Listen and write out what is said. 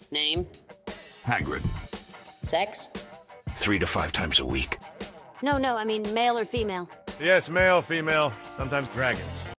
Name? Hagrid. Sex? 3 to 5 times a week. No, I mean male or female. Yes, male, female, sometimes dragons.